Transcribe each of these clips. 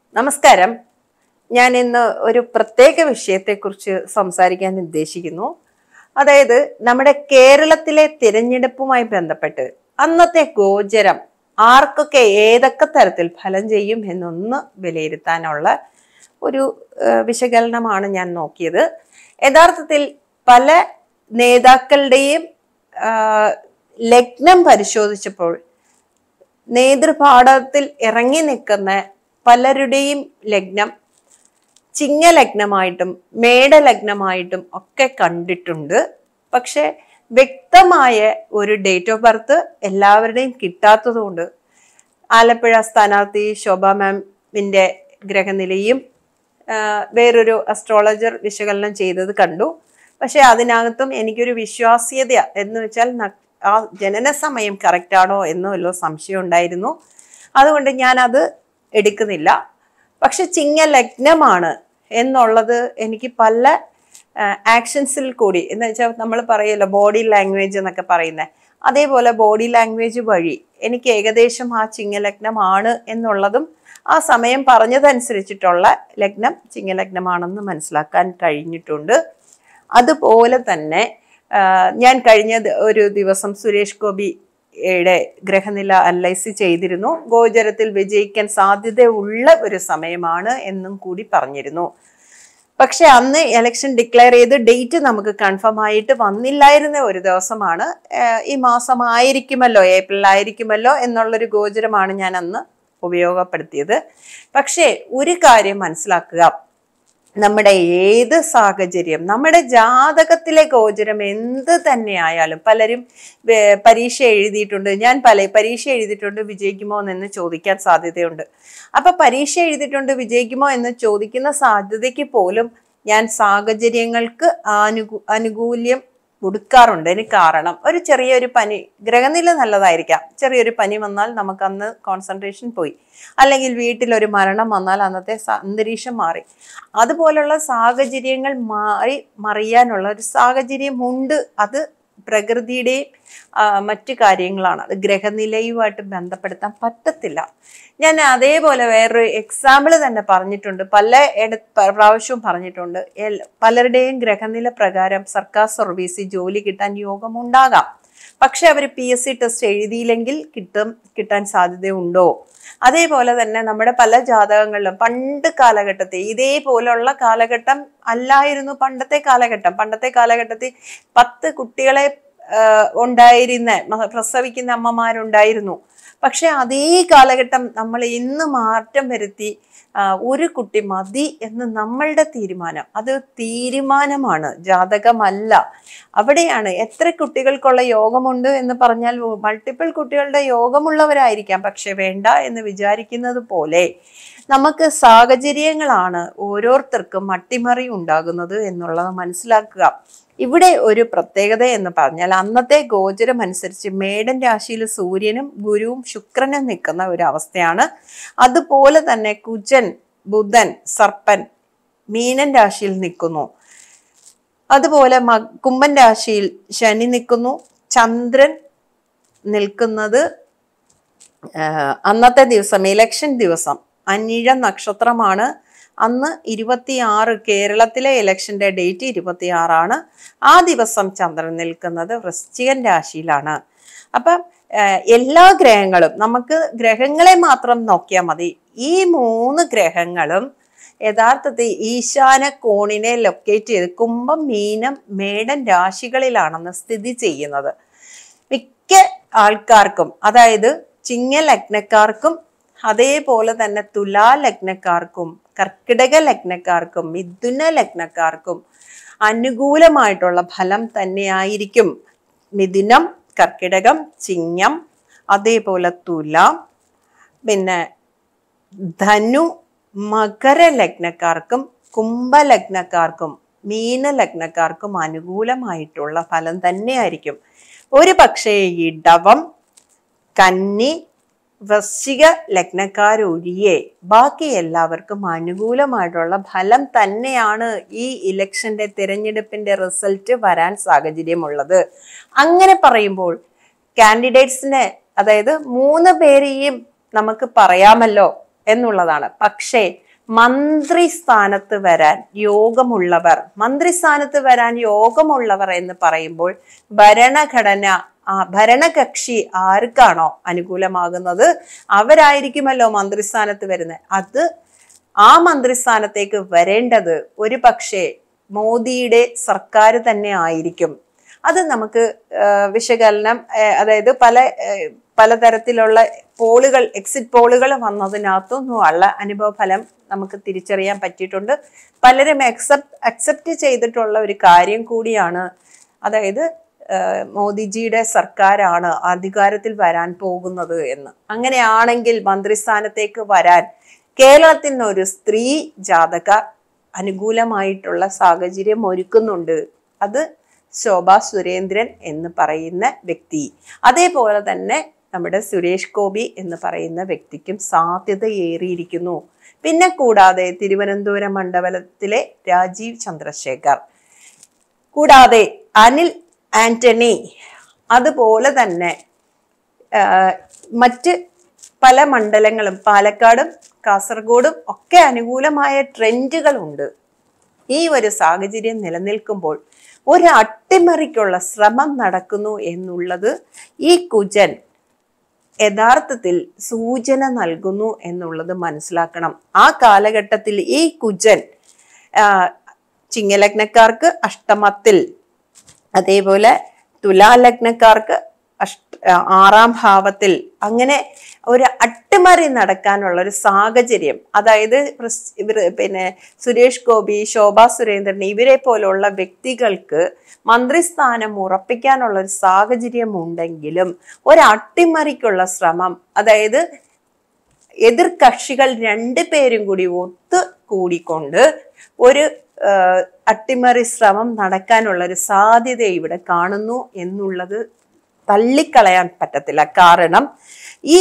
നമസ്കാരം. ഞാൻ ഇന്ന് ഒരു പ്രത്യേക വിഷയത്തെക്കുറിച്ച് സംസാരിക്കാൻ ഉദ്ദേശിക്കുന്നു. അതായത് നമ്മുടെ കേരളത്തിലെ തിരഞ്ഞെടുപ്പുമായി ബന്ധപ്പെട്ട് അന്നത്തെ ഗോചരം ആർക്കൊക്കെ ഏതൊക്കെ തരത്തിൽ ഫലം ചെയ്യും എന്നൊന്ന് വിലയിരുത്താനുള്ള ഒരു വിശകലനമാണ് ഞാൻ നോക്കിയത്. യഥാർത്ഥത്തിൽ പല നേതാക്കളുടെയും ലഗ്നം പരിശോധിച്ചപ്പോൾ നേതൃപാഠത്തിൽ ഇറങ്ങി നിൽക്കുന്ന പലരുടെയും ലഗ്നം ചിങ്ങലഗ്നമായിട്ടും മേടലഗ്നമായിട്ടും ഒക്കെ കണ്ടിട്ടുണ്ട്. പക്ഷെ വ്യക്തമായ ഒരു ഡേറ്റ് ഓഫ് ബർത്ത് എല്ലാവരുടെയും കിട്ടാത്തതുകൊണ്ട് ആലപ്പുഴ സ്ഥാനാർത്ഥി ശോഭ മാമിന്റെ ഗ്രഹനിലയും വേറൊരു അസ്ട്രോളജർ വിശകലനം ചെയ്തത് കണ്ടു. പക്ഷെ അതിനകത്തും എനിക്കൊരു വിശ്വാസ്യത എന്ന് വെച്ചാൽ ആ ജനന സമയം കറക്റ്റ് ആണോ എന്നല്ലോ സംശയം ഉണ്ടായിരുന്നു. അതുകൊണ്ട് ഞാൻ അത് എടുക്കുന്നില്ല. പക്ഷെ ചിങ്ങലഗ്നമാണ് എന്നുള്ളത് എനിക്ക് പല ആക്ഷൻസിൽ കൂടി എന്ന് വെച്ചാൽ നമ്മൾ പറയല്ലോ ബോഡി ലാംഗ്വേജ് എന്നൊക്കെ പറയുന്നത്, അതേപോലെ ബോഡി ലാംഗ്വേജ് വഴി എനിക്ക് ഏകദേശം ആ ചിങ്ങലഗ്നമാണ് എന്നുള്ളതും ആ സമയം പറഞ്ഞതനുസരിച്ചിട്ടുള്ള ലഗ്നം ചിങ്ങലഗ്നമാണെന്ന് മനസ്സിലാക്കാൻ കഴിഞ്ഞിട്ടുണ്ട്. അതുപോലെ തന്നെ ഞാൻ കഴിഞ്ഞ ഒരു ദിവസം സുരേഷ് ഗോപിയുടെ ഗ്രഹനില അനലൈസ് ചെയ്തിരുന്നു. ഗോചരത്തിൽ വിജയിക്കാൻ സാധ്യതയുള്ള ഒരു സമയമാണ് എന്നും കൂടി പറഞ്ഞിരുന്നു. പക്ഷെ അന്ന് ഇലക്ഷൻ ഡിക്ലെയർ ചെയ്ത് ഡേറ്റ് നമുക്ക് കൺഫേം ആയിട്ട് വന്നില്ലായിരുന്ന ഒരു ദിവസമാണ്. ഈ മാസം ആയിരിക്കുമല്ലോ, ഏപ്രിൽ ആയിരിക്കുമല്ലോ എന്നുള്ളൊരു ഗോചരമാണ് ഞാൻ അന്ന് ഉപയോഗപ്പെടുത്തിയത്. പക്ഷേ ഒരു കാര്യം മനസ്സിലാക്കുക, നമ്മുടെ ഏത് സാഹചര്യം, നമ്മുടെ ജാതകത്തിലെ ഗോചരം എന്ത് തന്നെ ആയാലും, പലരും പരീക്ഷ എഴുതിയിട്ടുണ്ട്, ഞാൻ പരീക്ഷ എഴുതിയിട്ടുണ്ട് വിജയിക്കുമോ എന്ന് ചോദിക്കാൻ സാധ്യതയുണ്ട്. അപ്പൊ പരീക്ഷ എഴുതിയിട്ടുണ്ട് വിജയിക്കുമോ എന്ന് ചോദിക്കുന്ന സാധ്യതയ്ക്ക് പോലും ഞാൻ സാഹചര്യങ്ങൾക്ക് അനുകൂല്യം കൊടുക്കാറുണ്ട്. എനിക്ക് കാരണം ഒരു ചെറിയൊരു പനി, ഗ്രഹനില നല്ലതായിരിക്കാം, ചെറിയൊരു പനി വന്നാൽ നമുക്ക് അന്ന് കോൺസെൻട്രേഷൻ പോയി, അല്ലെങ്കിൽ വീട്ടിലൊരു മരണം വന്നാൽ അന്നത്തെ അന്തരീക്ഷം മാറി. അതുപോലുള്ള സാഹചര്യങ്ങൾ മറിയാനുള്ള ഒരു സാഹചര്യം ഉണ്ട്. അത് പ്രകൃതിയുടെയും മറ്റു കാര്യങ്ങളാണ്. അത് ഗ്രഹനിലയുമായിട്ട് ബന്ധപ്പെടുത്താൻ പറ്റത്തില്ല. ഞാൻ അതേപോലെ വേറൊരു എക്സാമ്പിൾ തന്നെ പറഞ്ഞിട്ടുണ്ട്, പല പ്രാവശ്യവും പറഞ്ഞിട്ടുണ്ട്. പലരുടെയും ഗ്രഹനില പ്രകാരം സർക്കാർ സർവീസിൽ ജോലി കിട്ടാൻ യോഗമുണ്ടാകാം. പക്ഷെ അവർ PSC ടെസ്റ്റ് എഴുതിയില്ലെങ്കിൽ കിട്ടാൻ സാധ്യതയുണ്ടോ? അതേപോലെ തന്നെ നമ്മുടെ പല ജാതകങ്ങളിലും പണ്ട് കാലഘട്ടത്തിൽ ഇതേപോലുള്ള കാലഘട്ടം അല്ലായിരുന്നു പണ്ടത്തെ കാലഘട്ടം. പണ്ടത്തെ കാലഘട്ടത്തിൽ 10 കുട്ടികളെ പ്രസവിക്കുന്ന അമ്മമാരുണ്ടായിരുന്നു. പക്ഷെ അതേ കാലഘട്ടം നമ്മൾ ഇന്ന് മാറ്റം വരുത്തി ഒരു കുട്ടി മതി എന്ന് നമ്മളുടെ തീരുമാനം. അത് തീരുമാനമാണ്, ജാതകമല്ല. അവിടെയാണ് എത്ര കുട്ടികൾക്കുള്ള യോഗമുണ്ട് എന്ന് പറഞ്ഞാൽ മൾട്ടിപ്പിൾ കുട്ടികളുടെ യോഗമുള്ളവരായിരിക്കാം, പക്ഷെ വേണ്ട എന്ന് വിചാരിക്കുന്നത് പോലെ നമുക്ക് സാഹചര്യങ്ങളാണ് ഓരോരുത്തർക്കും അട്ടിമറി ഉണ്ടാകുന്നത് എന്നുള്ളത് മനസ്സിലാക്കുക. ഇവിടെ ഒരു പ്രത്യേകത എന്ന് പറഞ്ഞാൽ അന്നത്തെ ഗോചരം അനുസരിച്ച് മേടൻ രാശിയിൽ സൂര്യനും ഗുരുവും ശുക്രനും നിൽക്കുന്ന ഒരു അവസ്ഥയാണ്. അതുപോലെ തന്നെ കുജൻ, ബുധൻ, സർപ്പൻ മീനൻ രാശിയിൽ നിൽക്കുന്നു. അതുപോലെ കുംഭൻ രാശിയിൽ ശനി നിൽക്കുന്നു. ചന്ദ്രൻ നിൽക്കുന്നത് അന്നത്തെ ദിവസം ഇലക്ഷൻ ദിവസം അനിഴ നക്ഷത്രമാണ്. അന്ന് 26, കേരളത്തിലെ ഇലക്ഷന്റെ ഡേറ്റ് 26 ആ ദിവസം ചന്ദ്രൻ നിൽക്കുന്നത് വൃശ്ചികൻ രാശിയിലാണ്. അപ്പം എല്ലാ ഗ്രഹങ്ങളും, നമുക്ക് ഗ്രഹങ്ങളെ മാത്രം നോക്കിയാൽ മതി. ഈ 3 ഗ്രഹങ്ങളും യഥാർത്ഥത്തിൽ ഈശാന കോണിനെ ലൊക്കേറ്റ് ചെയ്ത് കുംഭം, മീനം, മേടൻ രാശികളിലാണെന്ന് സ്ഥിതി ചെയ്യുന്നത്. മിക്ക ആൾക്കാർക്കും, അതായത് ചിങ്ങ ലഗ്നക്കാർക്കും അതേപോലെ തന്നെ തുലാ ലഗ്നക്കാർക്കും കർക്കിടക ലഗ്നക്കാർക്കും മിഥുന ലഗ്നക്കാർക്കും അനുകൂലമായിട്ടുള്ള ഫലം തന്നെയായിരിക്കും. മിഥുനം, കർക്കിടകം, ചിങ്ങം, അതേപോലെ തുലാം, പിന്നെ ധനു, മകര ലഗ്നക്കാർക്കും കുംഭലഗ്നക്കാർക്കും മീനലഗ്നക്കാർക്കും അനുകൂലമായിട്ടുള്ള ഫലം തന്നെയായിരിക്കും. ഒരു പക്ഷേ ഇടവം, കന്നി, വൃശ്ചിക ലഗ്നക്കാരൊഴിയെ ബാക്കി എല്ലാവർക്കും അനുകൂലമായിട്ടുള്ള ഫലം തന്നെയാണ് ഈ ഇലക്ഷന്റെ തിരഞ്ഞെടുപ്പിന്റെ റിസൾട്ട് വരാൻ സാഹചര്യമുള്ളത്. അങ്ങനെ പറയുമ്പോൾ കാൻഡിഡേറ്റ്സിനെ, അതായത് 3 പേരെയും നമുക്ക് പറയാമല്ലോ എന്നുള്ളതാണ്. പക്ഷേ മന്ത്രിസ്ഥാനത്ത് വരാൻ യോഗമുള്ളവർ എന്ന് പറയുമ്പോൾ ഭരണകക്ഷി ആർക്കാണോ അനുകൂലമാകുന്നത് അവരായിരിക്കുമല്ലോ മന്ത്രിസ്ഥാനത്ത് വരുന്നത്. അത് ആ മന്ത്രിസ്ഥാനത്തേക്ക് വരേണ്ടത് ഒരു പക്ഷേ മോദിയുടെ സർക്കാർ തന്നെ ആയിരിക്കും. അത് നമുക്ക് വിശകലനം, അതായത് പലതരത്തിലുള്ള പോളുകൾ, എക്സിറ്റ് പോളുകൾ വന്നതിനകത്തൊന്നുമുള്ള അനുഭവഫലം നമുക്ക് തിരിച്ചറിയാൻ പറ്റിയിട്ടുണ്ട്. പലരും അക്സെപ്റ്റ് ചെയ്തിട്ടുള്ള ഒരു കാര്യം കൂടിയാണ്. അതായത് മോദിജിയുടെ സർക്കാരാണ് അധികാരത്തിൽ വരാൻ പോകുന്നത് എന്ന്. അങ്ങനെയാണെങ്കിൽ മന്ത്രിസ്ഥാനത്തേക്ക് വരാൻ കേരളത്തിൽ നിന്ന് ഒരു സ്ത്രീ ജാതക അനുകൂലമായിട്ടുള്ള സാഹചര്യം ഒരുക്കുന്നുണ്ട്. അത് ശോഭാ സുരേന്ദ്രൻ എന്ന് പറയുന്ന വ്യക്തി. അതേപോലെ തന്നെ നമ്മുടെ സുരേഷ് ഗോപി എന്ന് പറയുന്ന വ്യക്തിക്കും സാധ്യത ഏറിയിരിക്കുന്നു. പിന്നെ കൂടാതെ തിരുവനന്തപുരം മണ്ഡലത്തിലെ രാജീവ് ചന്ദ്രശേഖർ, കൂടാതെ അനിൽ ആന്റണി, അതുപോലെ തന്നെ മറ്റ് പല മണ്ഡലങ്ങളും പാലക്കാടും കാസർഗോഡും ഒക്കെ അനുകൂലമായ ട്രെൻഡുകളുണ്ട്. ഈ ഒരു സാഹചര്യം നിലനിൽക്കുമ്പോൾ ഒരു അട്ടിമറിക്കുള്ള ശ്രമം നടക്കുന്നു എന്നുള്ളത് ഈ കുജൻ യഥാർത്ഥത്തിൽ സൂചന നൽകുന്നു എന്നുള്ളത് മനസ്സിലാക്കണം. ആ കാലഘട്ടത്തിൽ ഈ കുജൻ ചിങ്ങലഗ്നക്കാർക്ക് അഷ്ടമത്തിൽ, അതേപോലെ തുലാലഗ്നക്കാർക്ക് 6ാം ഭാവത്തിൽ, അങ്ങനെ ഒരു അട്ടിമറി നടക്കാനുള്ള ഒരു സാഹചര്യം, അതായത് പിന്നെ സുരേഷ് ഗോപി, ശോഭാ സുരേന്ദ്രൻ ഇവരെ പോലുള്ള വ്യക്തികൾക്ക് മന്ത്രിസ്ഥാനം ഉറപ്പിക്കാനുള്ള ഒരു സാഹചര്യം ഉണ്ടെങ്കിലും ഒരു അട്ടിമറിക്കുള്ള ശ്രമം, അതായത് എതിർ കക്ഷികൾ 2 പേരും കൂടി ഒത്തുകൂടിക്കൊണ്ട് ഒരു അട്ടിമറി ശ്രമം നടക്കാനുള്ള ഒരു സാധ്യത ഇവിടെ കാണുന്നു എന്നുള്ളത് തള്ളിക്കളയാൻ പറ്റത്തില്ല. കാരണം ഈ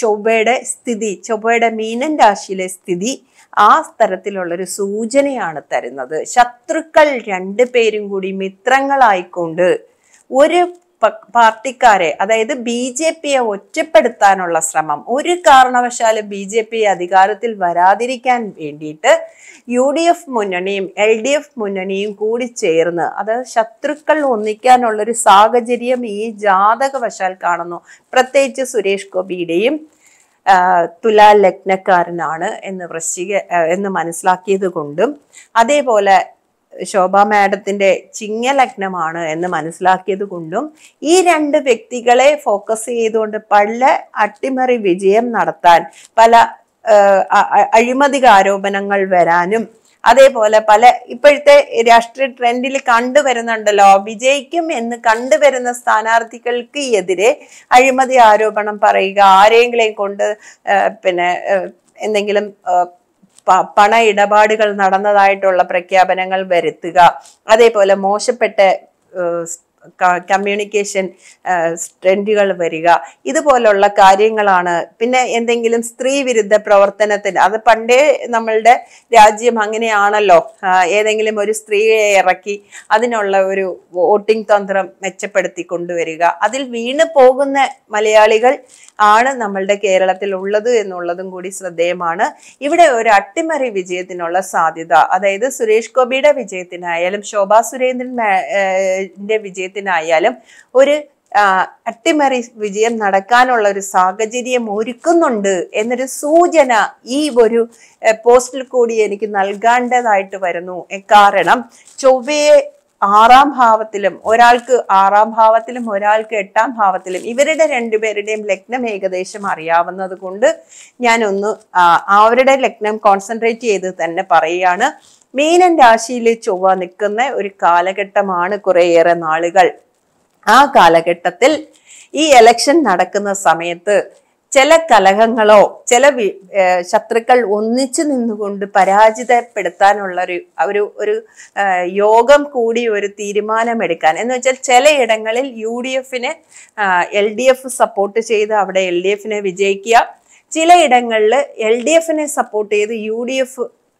ചൊവ്വയുടെ മീനൻ രാശിയിലെ സ്ഥിതി ആ തരത്തിലുള്ളൊരു സൂചനയാണ് തരുന്നത്. ശത്രുക്കൾ 2 പേരും കൂടി മിത്രങ്ങളായിക്കൊണ്ട് ഒരു പാർട്ടിക്കാരെ, അതായത് BJPയെ ഒറ്റപ്പെടുത്താനുള്ള ശ്രമം, ഒരു കാരണവശാലും BJP അധികാരത്തിൽ വരാതിരിക്കാൻ വേണ്ടിയിട്ട് UDF മുന്നണിയും LDF മുന്നണിയും കൂടി ചേർന്ന്, അതായത് ശത്രുക്കൾ ഒന്നിക്കാനുള്ളൊരു സാഹചര്യം ഈ ജാതകവശാൽ കാണുന്നു. പ്രത്യേകിച്ച് സുരേഷ് ഗോപിയുടെയും തുലാ ലഗ്നക്കാരനാണ് എന്ന് മനസ്സിലാക്കിയത് കൊണ്ടും, അതേപോലെ ശോഭ മാഡത്തിന്റെ ചിങ്ങലഗ്നമാണ് എന്ന് മനസ്സിലാക്കിയത് കൊണ്ടും ഈ 2 വ്യക്തികളെ ഫോക്കസ് ചെയ്തുകൊണ്ട് പല അട്ടിമറി വിജയം നടത്താൻ, പല അഴിമതി ആരോപണങ്ങൾ വരാനും, അതേപോലെ പല ഇപ്പോഴത്തെ രാഷ്ട്രീയ ട്രെൻഡിൽ കണ്ടുവരുന്നുണ്ടല്ലോ, വിജയിക്കും എന്ന് കണ്ടുവരുന്ന സ്ഥാനാർത്ഥികൾക്ക് എതിരെ അഴിമതി ആരോപണം പറയുക, ആരെങ്കിലും കൊണ്ട് പിന്നെ എന്തെങ്കിലും പണ ഇടപാടുകൾ നടന്നതായിട്ടുള്ള പ്രഖ്യാപനങ്ങൾ വരുത്തുക, അതേപോലെ മോശപ്പെട്ട കമ്മ്യൂണിക്കേഷൻ ട്രെൻഡുകൾ വരിക, ഇതുപോലുള്ള കാര്യങ്ങളാണ്. പിന്നെ എന്തെങ്കിലും സ്ത്രീ വിരുദ്ധ പ്രവർത്തനത്തിന്, അത് പണ്ടേ നമ്മളുടെ രാജ്യം അങ്ങനെയാണല്ലോ, ഏതെങ്കിലും ഒരു സ്ത്രീയെ ഇറക്കി അതിനുള്ള ഒരു വോട്ടിംഗ് തന്ത്രം മെച്ചപ്പെടുത്തി കൊണ്ടുവരിക, അതിൽ വീണ് പോകുന്ന മലയാളികൾ ആണ് നമ്മളുടെ കേരളത്തിൽ ഉള്ളത് എന്നുള്ളതും കൂടി ശ്രദ്ധേയമാണ്. ഇവിടെ ഒരു അട്ടിമറി വിജയത്തിനുള്ള സാധ്യത, അതായത് സുരേഷ് ഗോപിയുടെ വിജയത്തിനായാലും ശോഭാ സുരേന്ദ്രന്റെ വിജയത്തിനായാലും ഒരു അട്ടിമറി വിജയം നടക്കാനുള്ള ഒരു സാഹചര്യം ഒരുക്കുന്നുണ്ട് എന്നൊരു സൂചന ഈ ഒരു പോസ്റ്റിൽ കൂടി എനിക്ക് നൽകേണ്ടതായിട്ട് വരുന്നു. കാരണം ചൊവ്വയെ 6ാം ഭാവത്തിലും, ഒരാൾക്ക് 6ാം ഭാവത്തിലും ഒരാൾക്ക് 8ാം ഭാവത്തിലും, ഇവരുടെ 2 പേരുടെയും ലഗ്നം ഏകദേശം അറിയാവുന്നത് കൊണ്ട് ഞാനൊന്ന് അവരുടെ ലഗ്നം കോൺസെൻട്രേറ്റ് ചെയ്ത് തന്നെ പറയുകയാണ്. മീനൻ രാശിയിൽ ചൊവ്വ നിൽക്കുന്ന ഒരു കാലഘട്ടമാണ് കുറേയേറെ നാളുകൾ. ആ കാലഘട്ടത്തിൽ ഈ ഇലക്ഷൻ നടക്കുന്ന സമയത്ത് ചില കലഹങ്ങളോ ചില ശത്രുക്കൾ ഒന്നിച്ചു നിന്നുകൊണ്ട് പരാജിതപ്പെടുത്താനുള്ള ഒരു യോഗം കൂടി ഒരു തീരുമാനമെടുക്കാൻ, എന്ന് വെച്ചാൽ ചിലയിടങ്ങളിൽ UDFന് LDF സപ്പോർട്ട് ചെയ്ത് അവിടെ LDFനെ വിജയിക്കുക, ചിലയിടങ്ങളിൽ LDFനെ സപ്പോർട്ട് ചെയ്ത് UDF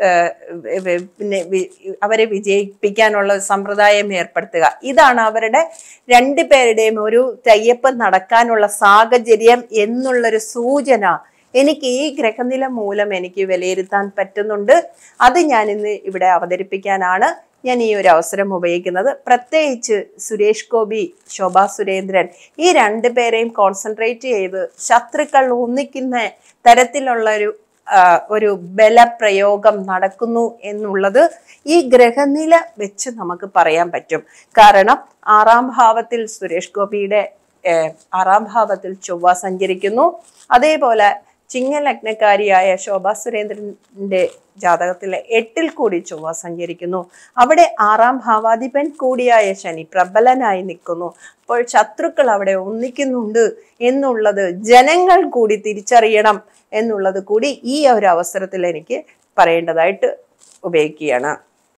പിന്നെ അവരെ വിജയിപ്പിക്കാനുള്ള സമ്പ്രദായം ഏർപ്പെടുത്തുക. ഇതാണ് അവരുടെ 2 പേരുടെയും ഒരു ടൈപ്പ് നടക്കാനുള്ള സാഹചര്യം എന്നുള്ളൊരു സൂചന എനിക്ക് ഈ ഗ്രഹനില മൂലം എനിക്ക് വിലയിരുത്താൻ പറ്റുന്നുണ്ട്. അത് ഞാൻ ഇന്ന് ഇവിടെ അവതരിപ്പിക്കാനാണ് ഞാൻ ഈ ഒരു അവസരം ഉപയോഗിക്കുന്നത്. പ്രത്യേകിച്ച് സുരേഷ് ഗോപി, ശോഭാ സുരേന്ദ്രൻ ഈ രണ്ടുപേരെയും കോൺസെൻട്രേറ്റ് ചെയ്ത് ശത്രുക്കൾ ഒന്നിക്കുന്ന തരത്തിലുള്ള ഒരു ബലപ്രയോഗം നടക്കുന്നു എന്നുള്ളത് ഈ ഗ്രഹനില വെച്ച് നമുക്ക് പറയാൻ പറ്റും. കാരണം 6ാം ഭാവത്തിൽ സുരേഷ് ഗോപിയുടെ 6ാം ഭാവത്തിൽ ചൊവ്വ സഞ്ചരിക്കുന്നു. അതേപോലെ ചിങ്ങലഗ്നക്കാരിയായ ശോഭാ സുരേന്ദ്രന്റെ ജാതകത്തിലെ 8ൽ കൂടി ചൊവ്വ സഞ്ചരിക്കുന്നു. അവിടെ 6ാം ഭാവാധിപൻ കൂടിയായ ശനി പ്രബലനായി നിൽക്കുന്നു. അപ്പോൾ ശത്രുക്കൾ അവിടെ ഒന്നിക്കുന്നുണ്ട് എന്നുള്ളത് ജനങ്ങൾ കൂടി തിരിച്ചറിയണം എന്നുള്ളത് കൂടി ഈ ഒരു അവസരത്തിൽ എനിക്ക് പറയേണ്ടതായിട്ട് ഉപയോഗിക്കുകയാണ്.